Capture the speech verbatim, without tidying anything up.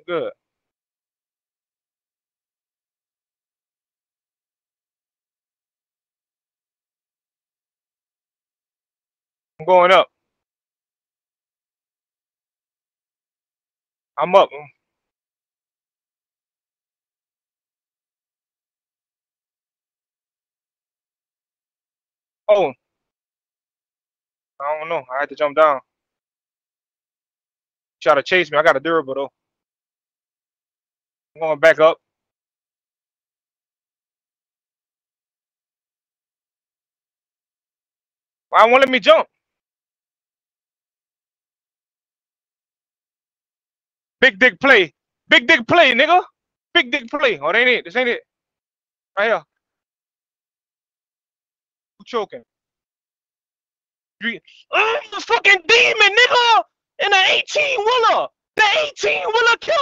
good? I'm going up. I'm up. Oh, I don't know. I had to jump down. Try to chase me. I got a durable though. I'm going back up. Why won't let me jump? Big dick play. Big dick play, nigga. Big dick play. Oh, that ain't it. This ain't it. Right here. Who choking? Oh, the fucking demon, nigga! In the eighteen wheeler! The eighteen wheeler killer!